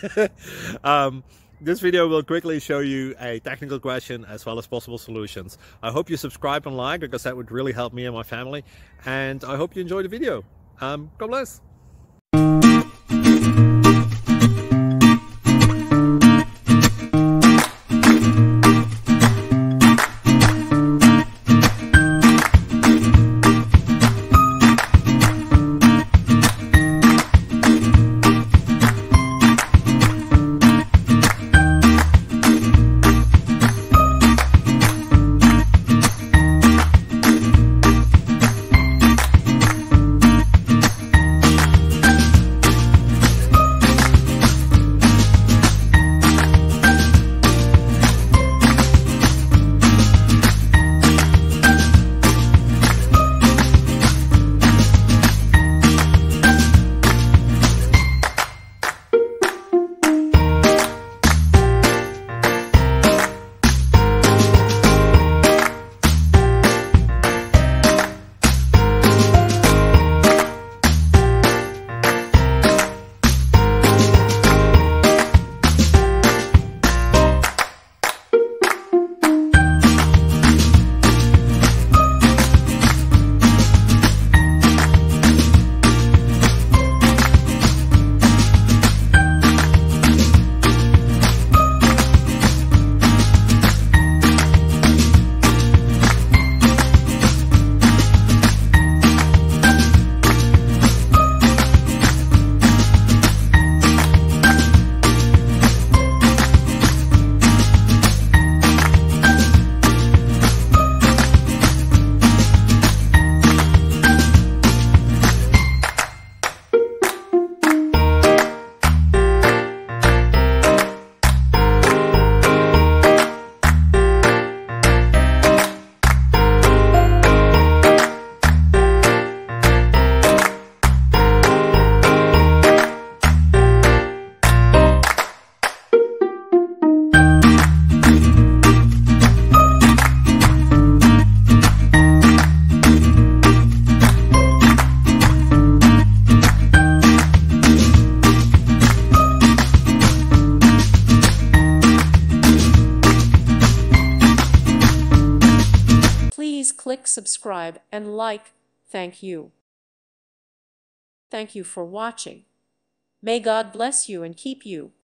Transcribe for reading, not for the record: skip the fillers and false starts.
This video will quickly show you a technical question as well as possible solutions. I hope you subscribe and like, because that would really help me and my family. And I hope you enjoy the video. God bless. Please click subscribe and like. Thank you. Thank you for watching. May God bless you and keep you.